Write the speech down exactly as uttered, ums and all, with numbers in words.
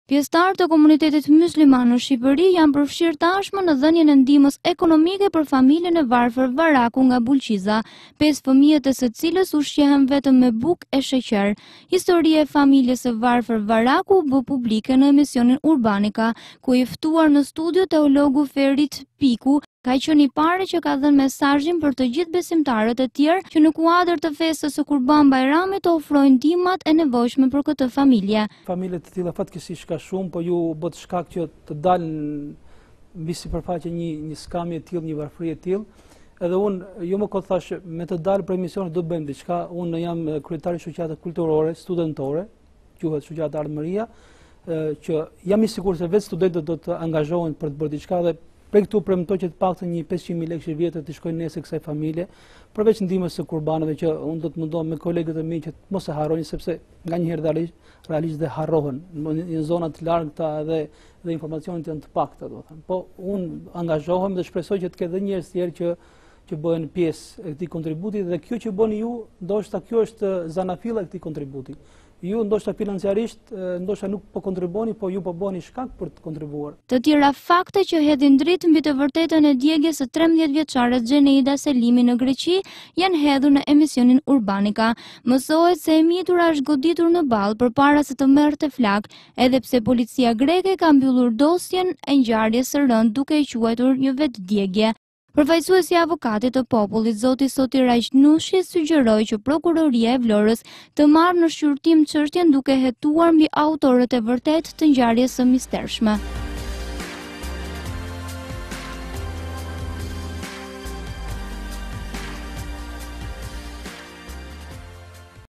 Pjesëtarë të komunitetit mysliman në Shqipëri janë përfshirë tashmë në dhënien e ndihmës ekonomike për familjen e varfër Varaku nga Bulqiza, pesë fëmijët e së cilës ushqehen vetëm me bukë e sheqer. Historia e familjes së varfër Varaku bë publike në emisionin Urbanika, ku i ftuar në studio teologu Ferit Piku, ka qenë i pari që ka dhënë mesazhin për të gjithë besimtarët e tjerë që në kuadër të festës së Kurban Bajramit të ofrojnë ndihmat e nevojshme për këtë familje. Familje të tilla fatkeqësisht ka shumë, po ju bët shkak që të dalë mbi sipërfaqe një një skamje e tillë, një varfëri e tillë. Edhe unë jo më kot thash me të dalë për emisionin do të bëjmë diçka. Unë jam kryetari i shoqatës kulturore, studentore, quhet Shoqata Ardmëria, që jam i sigurt se vetë studentët do të angazhohen për të bërë diçka dhe për këtu premtoj që të paktën një pesëqind mijë lekë vjetër të shkojnë nesër kësaj familje, përveç ndihmës së kurbanëve që unë do të mundohem me kolegët e mi që mos e harrojnë, sepse nganjëherë realisht, realisht dhe harrohen në zona të largëta dhe dhe informacionet janë të pakta, do të thënë. Po unë angazhohem dhe shpresoj që të ketë edhe njerëz tjerë që që bëhen pjesë e këtij kontributi dhe kjo që bëni ju, ndoshta kjo është zanafilla e këtij kontributi. Ju ndoshta financiarisht, ndoshta nuk po kontribuoni, po ju po bëni shkak për të kontribuar. Të tjera fakte që hedhin dritë mbi të vërtetën e djegjes së trembëdhjetë vjeçare Xheneida Selimi në Greqi janë hedhur në emisionin Urbanika. Mësohet se e mitura është goditur në ballë përpara se të merrte flak, edhe pse policia greke ka mbyllur dosjen e ngjarjes së rënd duke e quajtur një vetëdjegje. Përfaqësuesi i avokatit të popullit, zoti Soti Rajq Nushi, sugjeroi që prokuroria e Vlorës të marrë në shqyrtim çështjen duke hetuar mbi autorët e vërtet të ngjarjes së mistershme.